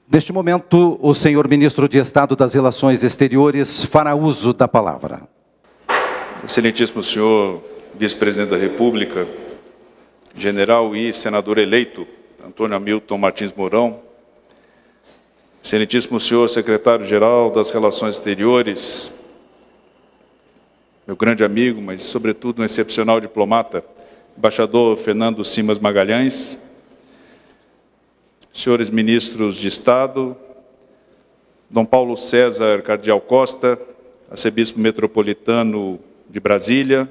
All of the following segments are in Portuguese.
Neste momento, o senhor ministro de Estado das Relações Exteriores fará uso da palavra. Excelentíssimo senhor vice-presidente da República, general e senador eleito, Antônio Hamilton Martins Mourão, excelentíssimo senhor secretário-geral das Relações Exteriores, meu grande amigo, mas sobretudo um excepcional diplomata, embaixador Fernando Simas Magalhães, senhores ministros de Estado, Dom Paulo César Cardeal Costa, arcebispo metropolitano de Brasília,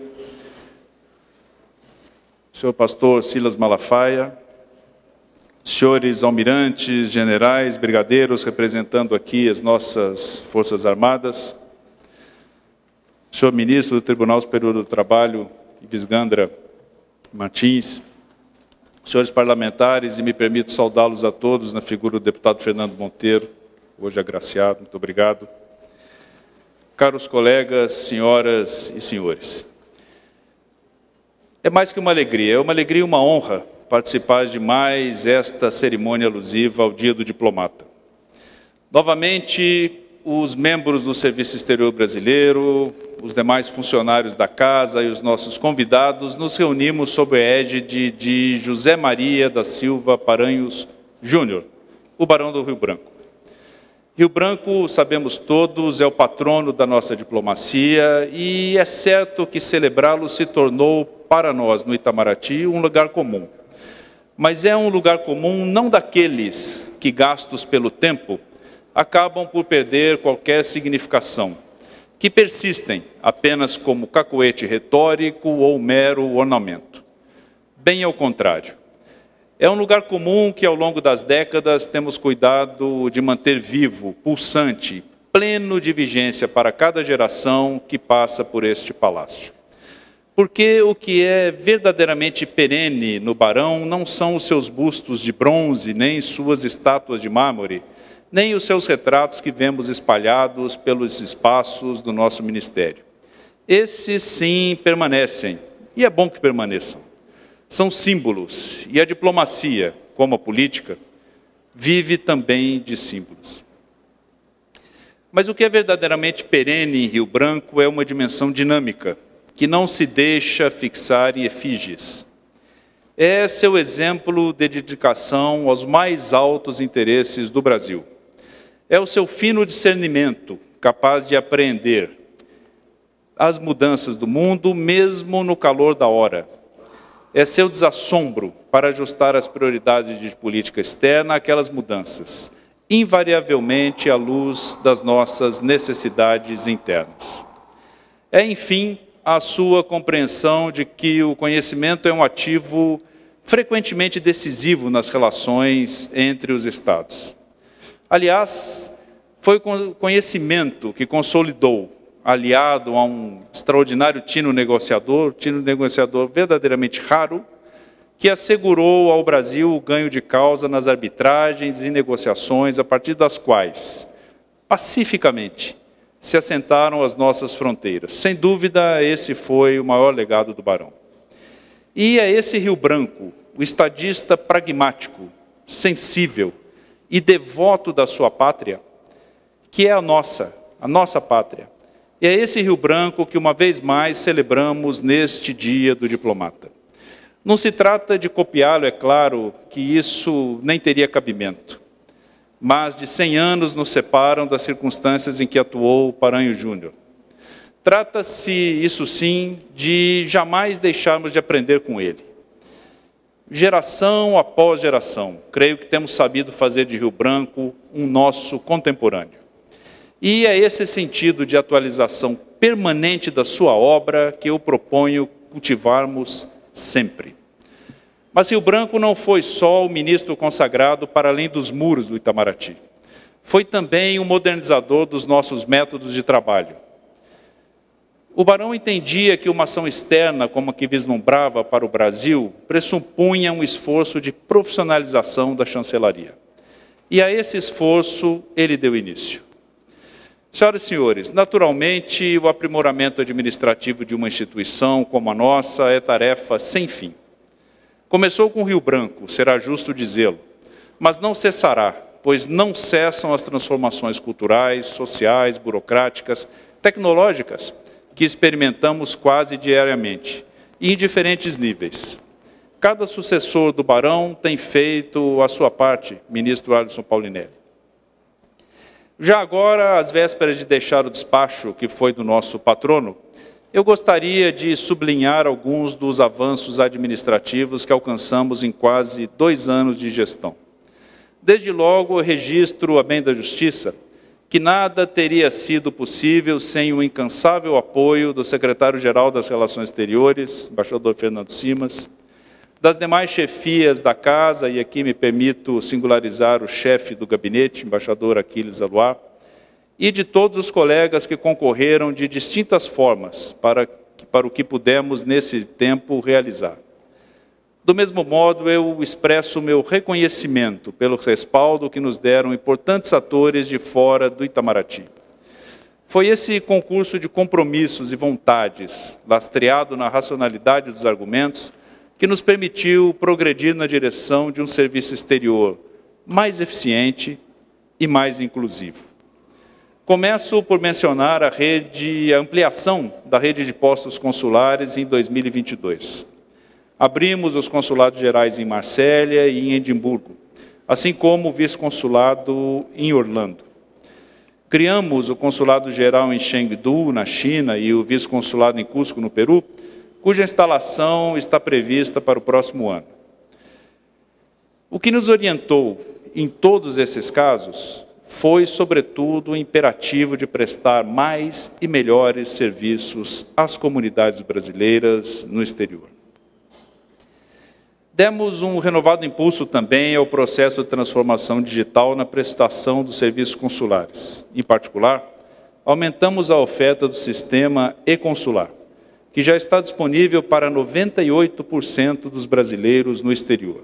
senhor pastor Silas Malafaia, senhores almirantes, generais, brigadeiros, representando aqui as nossas Forças Armadas, senhor ministro do Tribunal Superior do Trabalho, Ivisgandra Martins, senhores parlamentares, e me permito saudá-los a todos na figura do deputado Fernando Monteiro, hoje agraciado, muito obrigado. Caros colegas, senhoras e senhores, é mais que uma alegria, e uma honra participar de mais esta cerimônia alusiva ao Dia do Diplomata. Novamente, os membros do Serviço Exterior Brasileiro, os demais funcionários da Casa e os nossos convidados, nos reunimos sob a égide de José Maria da Silva Paranhos Júnior, o Barão do Rio Branco. Rio Branco, sabemos todos, é o patrono da nossa diplomacia e é certo que celebrá-lo se tornou, para nós, no Itamaraty, um lugar comum. Mas é um lugar comum não daqueles que, gastos pelo tempo, acabam por perder qualquer significação, que persistem apenas como cacoete retórico ou mero ornamento. Bem ao contrário. É um lugar comum que, ao longo das décadas, temos cuidado de manter vivo, pulsante, pleno de vigência para cada geração que passa por este palácio. Porque o que é verdadeiramente perene no Barão não são os seus bustos de bronze, nem suas estátuas de mármore, nem os seus retratos que vemos espalhados pelos espaços do nosso ministério. Esses, sim, permanecem, e é bom que permaneçam. São símbolos, e a diplomacia, como a política, vive também de símbolos. Mas o que é verdadeiramente perene em Rio Branco é uma dimensão dinâmica, que não se deixa fixar em efígies. É seu exemplo de dedicação aos mais altos interesses do Brasil. É o seu fino discernimento, capaz de apreender as mudanças do mundo, mesmo no calor da hora. É seu desassombro para ajustar as prioridades de política externa àquelas mudanças, invariavelmente à luz das nossas necessidades internas. É, enfim, a sua compreensão de que o conhecimento é um ativo frequentemente decisivo nas relações entre os Estados. Aliás, foi o conhecimento que consolidou, aliado a um extraordinário tino negociador verdadeiramente raro, que assegurou ao Brasil o ganho de causa nas arbitragens e negociações a partir das quais, pacificamente, se assentaram as nossas fronteiras. Sem dúvida, esse foi o maior legado do Barão. E é esse Rio Branco, o estadista pragmático, sensível e devoto da sua pátria, que é a nossa pátria. E é esse Rio Branco que, uma vez mais, celebramos neste Dia do Diplomata. Não se trata de copiá-lo, é claro que isso nem teria cabimento. Mas de 100 anos nos separam das circunstâncias em que atuou Paranhos Júnior. Trata-se, isso sim, de jamais deixarmos de aprender com ele. Geração após geração, creio que temos sabido fazer de Rio Branco um nosso contemporâneo. E é esse sentido de atualização permanente da sua obra que eu proponho cultivarmos sempre. Mas Rio Branco não foi só o ministro consagrado para além dos muros do Itamaraty. Foi também o modernizador dos nossos métodos de trabalho. O Barão entendia que uma ação externa, como a que vislumbrava para o Brasil, pressupunha um esforço de profissionalização da chancelaria. E a esse esforço ele deu início. Senhoras e senhores, naturalmente, o aprimoramento administrativo de uma instituição como a nossa é tarefa sem fim. Começou com Rio Branco, será justo dizê-lo, mas não cessará, pois não cessam as transformações culturais, sociais, burocráticas, tecnológicas que experimentamos quase diariamente, e em diferentes níveis. Cada sucessor do Barão tem feito a sua parte, ministro Alisson Paulinelli. Já agora, às vésperas de deixar o despacho que foi do nosso patrono, eu gostaria de sublinhar alguns dos avanços administrativos que alcançamos em quase 2 anos de gestão. Desde logo, eu registro, a bem da Justiça, que nada teria sido possível sem o incansável apoio do secretário-geral das Relações Exteriores, embaixador Fernando Simas, das demais chefias da Casa, e aqui me permito singularizar o chefe do gabinete, embaixador Aquiles Aluá, e de todos os colegas que concorreram de distintas formas para o que pudemos, nesse tempo, realizar. Do mesmo modo, eu expresso o meu reconhecimento pelo respaldo que nos deram importantes atores de fora do Itamaraty. Foi esse concurso de compromissos e vontades, lastreado na racionalidade dos argumentos, que nos permitiu progredir na direção de um serviço exterior mais eficiente e mais inclusivo. Começo por mencionar a ampliação da rede de postos consulares em 2022. Abrimos os consulados gerais em Marsella e em Edimburgo, assim como o vice-consulado em Orlando. Criamos o consulado geral em Chengdu, na China, e o vice-consulado em Cusco, no Peru, cuja instalação está prevista para o próximo ano. O que nos orientou em todos esses casos foi, sobretudo, o imperativo de prestar mais e melhores serviços às comunidades brasileiras no exterior. Demos um renovado impulso também ao processo de transformação digital na prestação dos serviços consulares. Em particular, aumentamos a oferta do sistema e-consular, que já está disponível para 98% dos brasileiros no exterior.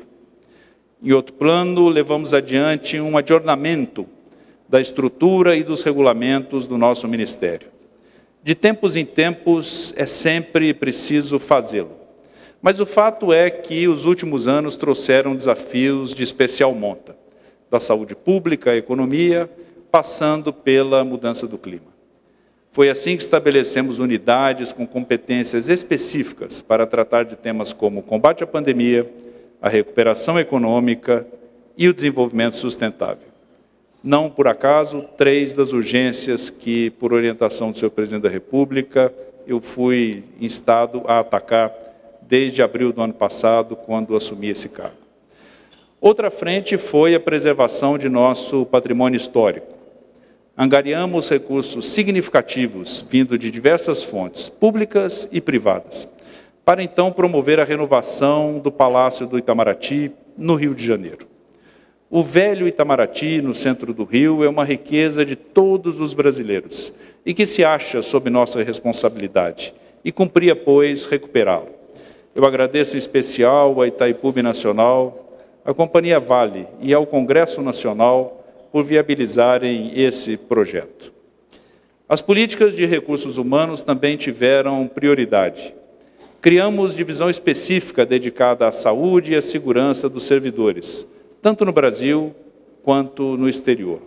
Em outro plano, levamos adiante um adornamento da estrutura e dos regulamentos do nosso Ministério. De tempos em tempos, é sempre preciso fazê-lo. Mas o fato é que os últimos anos trouxeram desafios de especial monta, da saúde pública à economia, passando pela mudança do clima. Foi assim que estabelecemos unidades com competências específicas para tratar de temas como o combate à pandemia, a recuperação econômica e o desenvolvimento sustentável. Não por acaso, 3 das urgências que, por orientação do senhor presidente da República, eu fui instado a atacar desde abril do ano passado, quando assumi esse cargo. Outra frente foi a preservação de nosso patrimônio histórico. Angariamos recursos significativos, vindo de diversas fontes, públicas e privadas, para então promover a renovação do Palácio do Itamaraty, no Rio de Janeiro. O velho Itamaraty, no centro do Rio, é uma riqueza de todos os brasileiros e que se acha sob nossa responsabilidade e cumpria, pois, recuperá-lo. Eu agradeço em especial à Itaipu Nacional, à Companhia Vale e ao Congresso Nacional por viabilizarem esse projeto. As políticas de recursos humanos também tiveram prioridade. Criamos divisão específica dedicada à saúde e à segurança dos servidores, tanto no Brasil quanto no exterior.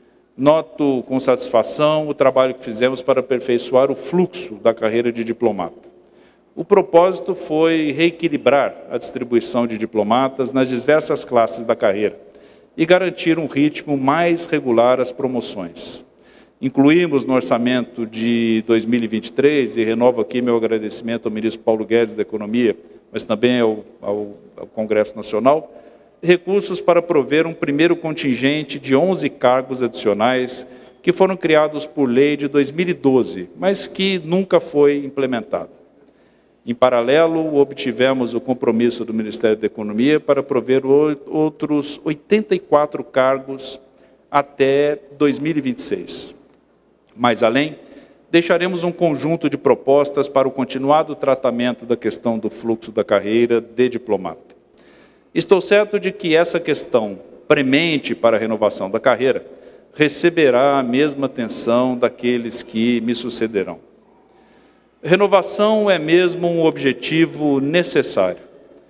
Noto com satisfação o trabalho que fizemos para aperfeiçoar o fluxo da carreira de diplomata. O propósito foi reequilibrar a distribuição de diplomatas nas diversas classes da carreira e garantir um ritmo mais regular às promoções. Incluímos no orçamento de 2023, e renovo aqui meu agradecimento ao ministro Paulo Guedes da Economia, mas também ao Congresso Nacional, recursos para prover um primeiro contingente de 11 cargos adicionais que foram criados por lei de 2012, mas que nunca foi implementado. Em paralelo, obtivemos o compromisso do Ministério da Economia para prover outros 84 cargos até 2026. Mais além, deixaremos um conjunto de propostas para o continuado tratamento da questão do fluxo da carreira de diplomata. Estou certo de que essa questão, premente para a renovação da carreira, receberá a mesma atenção daqueles que me sucederão. Renovação é mesmo um objetivo necessário.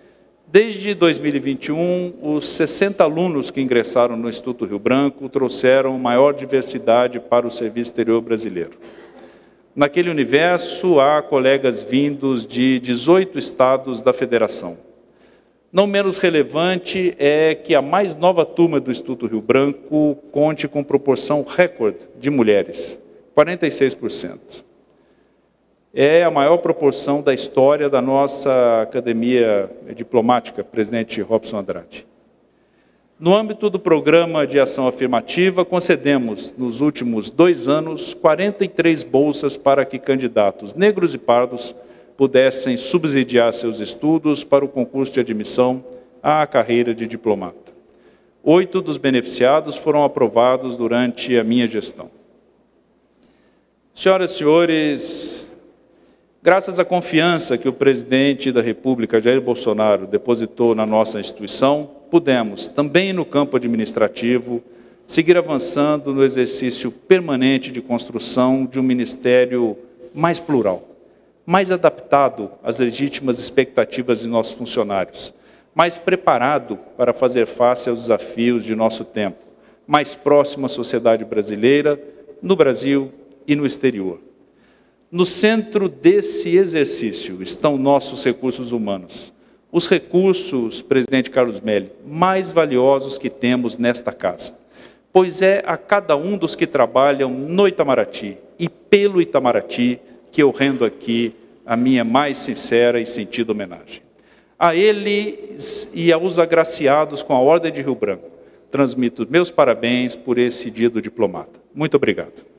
Desde 2021, os 60 alunos que ingressaram no Instituto Rio Branco trouxeram maior diversidade para o serviço exterior brasileiro. Naquele universo, há colegas vindos de 18 estados da federação. Não menos relevante é que a mais nova turma do Instituto Rio Branco conte com proporção recorde de mulheres, 46%. É a maior proporção da história da nossa academia diplomática, presidente Robson Andrade. No âmbito do programa de ação afirmativa, concedemos, nos últimos 2 anos, 43 bolsas para que candidatos negros e pardos pudessem subsidiar seus estudos para o concurso de admissão à carreira de diplomata. 8 dos beneficiados foram aprovados durante a minha gestão. Senhoras e senhores, graças à confiança que o presidente da República, Jair Bolsonaro, depositou na nossa instituição, pudemos, também no campo administrativo, seguir avançando no exercício permanente de construção de um ministério mais plural, mais adaptado às legítimas expectativas de nossos funcionários, mais preparado para fazer face aos desafios de nosso tempo, mais próximo à sociedade brasileira, no Brasil e no exterior. No centro desse exercício estão nossos recursos humanos. Os recursos, presidente Carlos Melli, mais valiosos que temos nesta casa. Pois é a cada um dos que trabalham no Itamaraty e pelo Itamaraty que eu rendo aqui a minha mais sincera e sentida homenagem. A eles e aos agraciados com a Ordem de Rio Branco, transmito meus parabéns por esse dia do diplomata. Muito obrigado.